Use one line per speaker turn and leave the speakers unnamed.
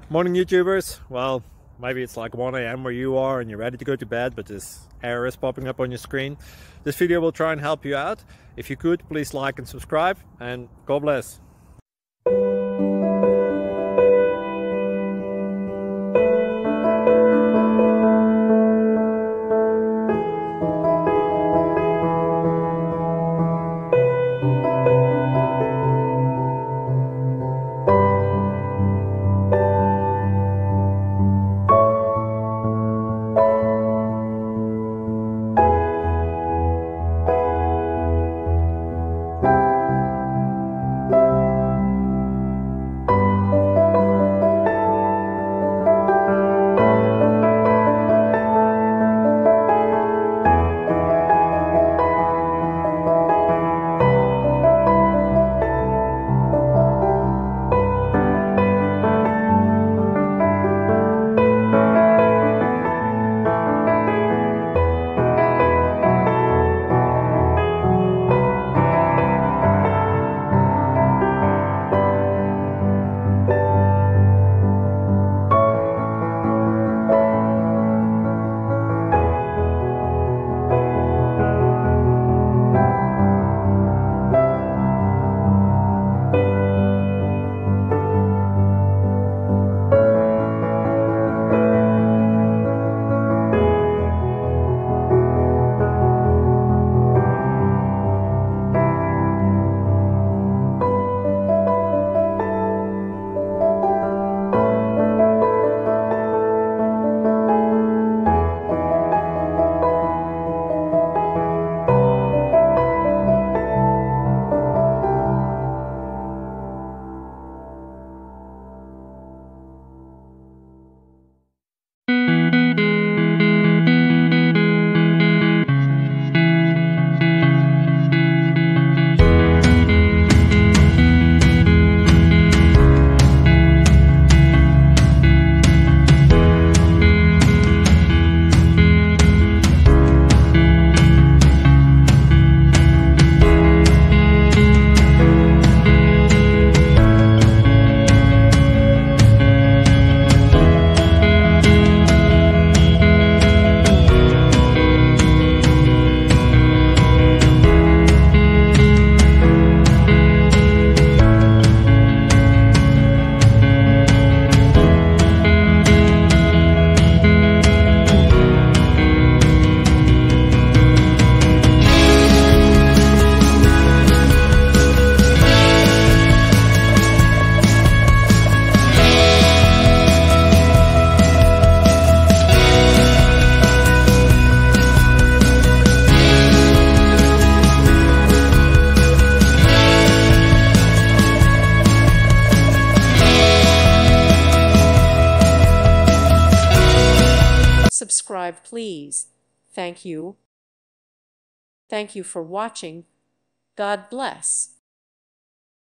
Morning YouTubers. Well, maybe it's like 1 a.m. where you are and you're ready to go to bed, but this error is popping up on your screen. This video will try and help you out. If you could, please like and subscribe, and God bless.
Subscribe, please. Thank you. Thank you for watching. God bless.